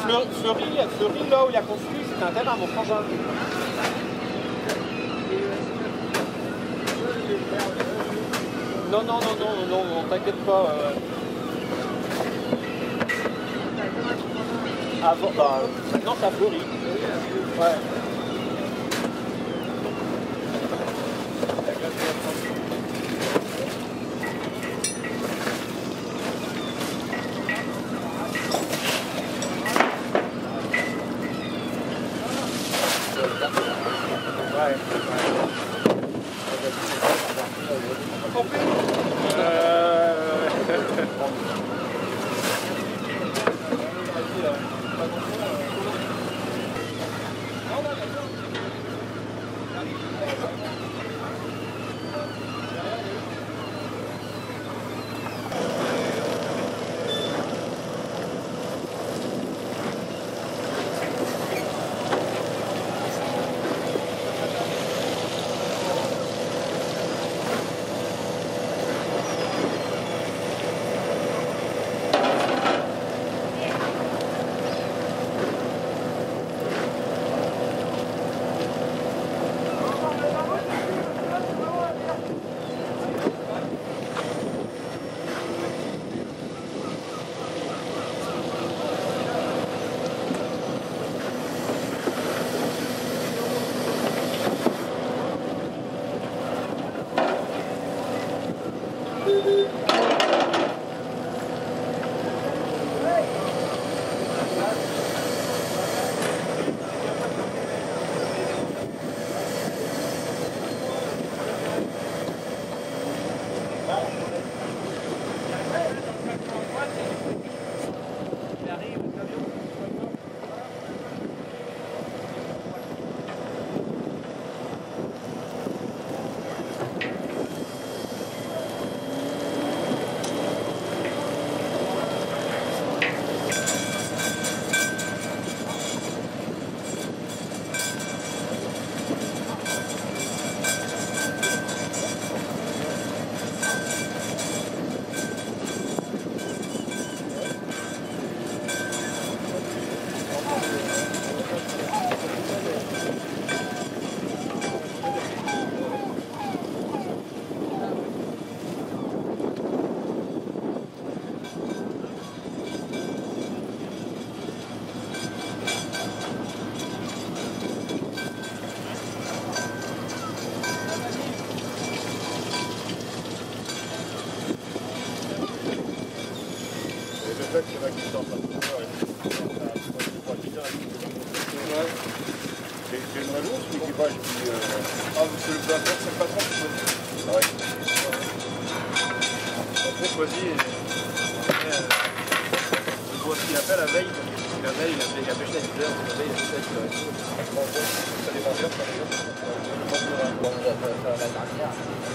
Fleury, là où il y a construit, c'est un terrain à mon frangin. Non, t'inquiète pas. Avant, maintenant ça fleurit. Ouais. C'est une raison, c'est l'équipage qui... Ah, monsieur le placeur, c'est le patron qui choisit. Ouais. Le patron choisit et... on voit ce qu'il a fait la veille. La veille, il a pêché à 10 heures, la veille, il a pêché à 10 heures. Ça dépend bien, ça dépend bien.